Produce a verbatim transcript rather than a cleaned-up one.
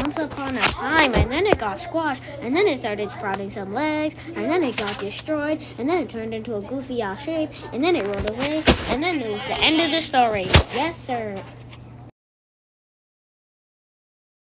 once upon a time, and then it got squashed, and then it started sprouting some legs, and then it got destroyed, and then it turned into a goofy-ass shape, and then it rolled away, and then it was the end of the story. Yes, sir.